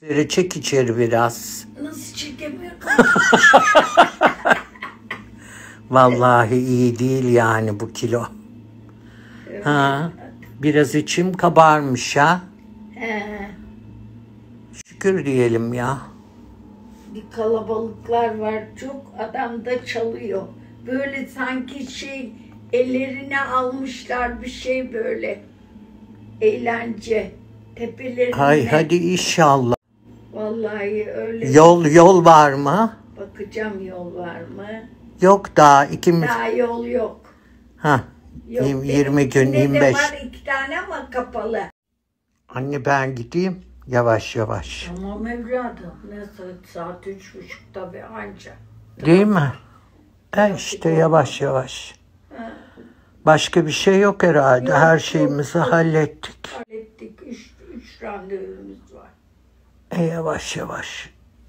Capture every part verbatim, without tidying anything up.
Seni çek içeri biraz. Nasıl çekemiyorum? Vallahi iyi değil yani bu kilo. Evet. Ha, biraz içim kabarmış ha. He. Şükür diyelim ya. Bir kalabalıklar var çok, adam da çalıyor. Böyle sanki şey ellerine almışlar bir şey böyle. Eğlence. Tepelerine. Hay hadi inşallah. Vallahi öyle. Yol yol var mı? Bakacağım yol var mı? Yok daha ikimiz. Daha yol yok. Ha. Yok. yirmi gün Benimkinde yirmi de beş. var iki tane ama kapalı. Anne ben gideyim. Yavaş yavaş. Tamam evladım. Nasıl saat üç buçuk tabii anca. Değil mi? E işte yavaş yavaş. Başka bir şey yok herhalde. Yok, Her yok, şeyimizi yok. hallettik. Hallettik. Üç, üç randevumuz var. E yavaş yavaş.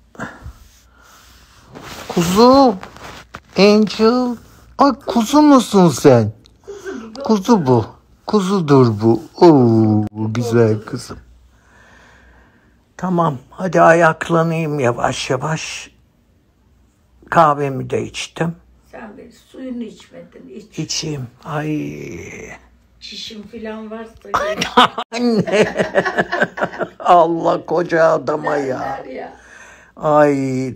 Kuzu. Angel. Ay kuzu musun sen? Kuzu bu. Kuzudur bu. Oo, güzel kızım. Tamam. Hadi ayaklanayım yavaş yavaş. Kahvemi de içtim. Sen bir suyunu içmedin. İç. İçeyim. Ay. Çişim falan varsa. Anne. Allah koca adama ya. Derler ya. Ay.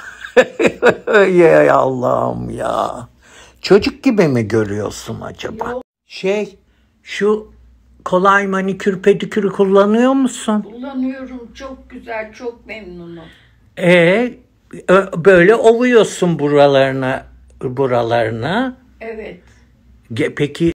Ya Allah'ım ya. Çocuk gibi mi görüyorsun acaba? Yok. Şey, şu kolay manikür pedikürü kullanıyor musun? Kullanıyorum. Çok güzel. Çok memnunum. E böyle ovuyorsun buralarına buralarına. Evet. Ge- Peki